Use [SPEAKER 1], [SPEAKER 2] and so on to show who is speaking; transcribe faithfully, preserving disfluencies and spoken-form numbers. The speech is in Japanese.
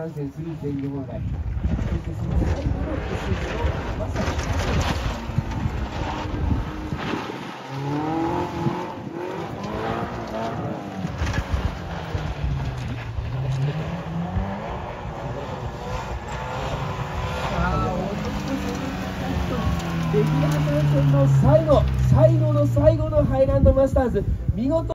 [SPEAKER 1] 参戦する全日本来、そしてその最後の エスエフ のまさにレギュラー参戦の最後、最後の最後のハイランドマスターズ、見事